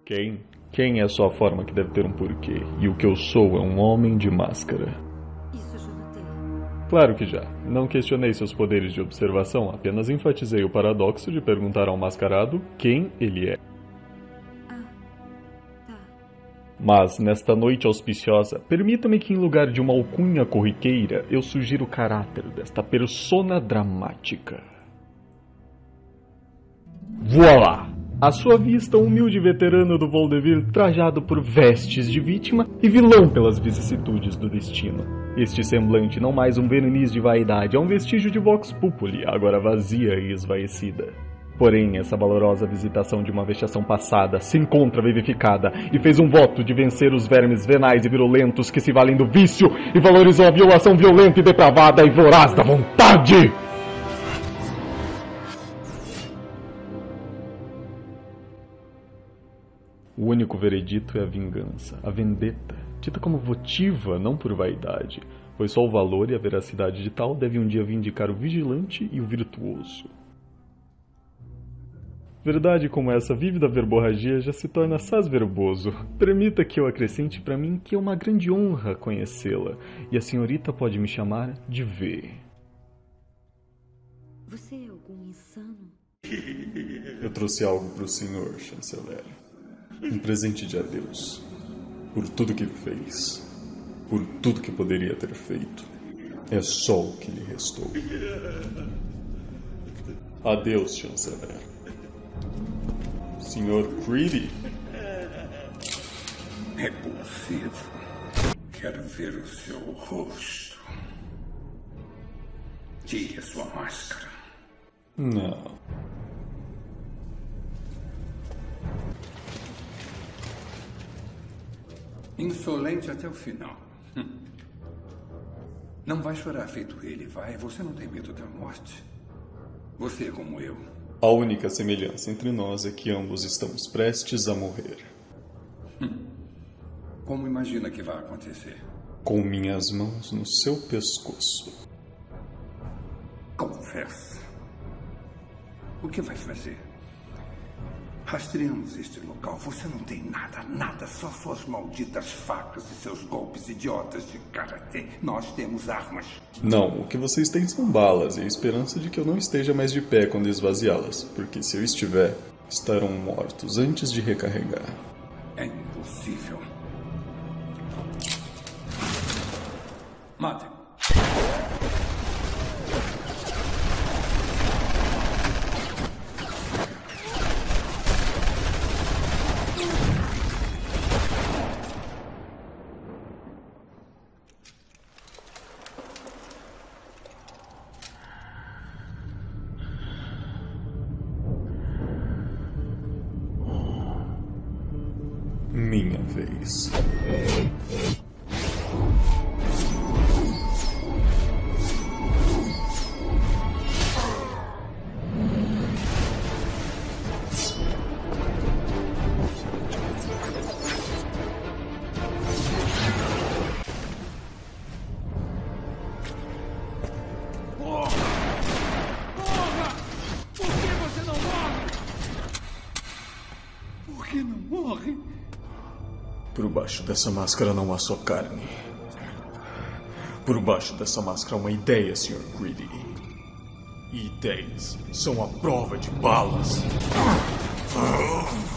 Quem? Quem é só a forma que deve ter um porquê. E o que eu sou é um homem de máscara. Isso já notei. Claro que já. Não questionei seus poderes de observação, apenas enfatizei o paradoxo de perguntar ao mascarado quem ele é. Ah, tá. Mas, nesta noite auspiciosa, permita-me que em lugar de uma alcunha corriqueira, eu sugiro o caráter desta persona dramática. Voilá! À sua vista, um humilde veterano do Vaudeville trajado por vestes de vítima e vilão pelas vicissitudes do destino. Este semblante não mais um verniz de vaidade, é um vestígio de vox populi, agora vazia e esvaecida. Porém, essa valorosa visitação de uma vexação passada se encontra vivificada e fez um voto de vencer os vermes venais e virulentos que se valem do vício e valorizou a violação violenta e depravada e voraz da vontade! O único veredito é a vingança, a vendetta, dita como votiva, não por vaidade, pois só o valor e a veracidade de tal devem um dia vindicar o vigilante e o virtuoso. Verdade como essa vívida verborragia já se torna assaz verboso. Permita que eu acrescente para mim que é uma grande honra conhecê-la, e a senhorita pode me chamar de V. Você é algum insano? Eu trouxe algo para o senhor, chanceler. Um presente de adeus. Por tudo que fez. Por tudo que poderia ter feito. É só o que lhe restou. Adeus, chanceler. Senhor Creedy? Repulsivo. Quero ver o seu rosto. Tire a sua máscara. Não. Insolente até o final. Não vai chorar feito ele, vai? Você não tem medo da morte? Você é como eu. A única semelhança entre nós é que ambos estamos prestes a morrer. Como imagina que vai acontecer? Com minhas mãos no seu pescoço. Confessa. O que vai fazer? Rastreamos este local. Você não tem nada, nada. Só suas malditas facas e seus golpes idiotas de karatê. Nós temos armas. Não, o que vocês têm são balas e a esperança de que eu não esteja mais de pé quando esvaziá-las. Porque se eu estiver, estarão mortos antes de recarregar. É impossível. Mate. Minha vez. Por que não morre? Por baixo dessa máscara não há só carne. Por baixo dessa máscara há uma ideia, Sr. Creedy. E ideias são a prova de balas.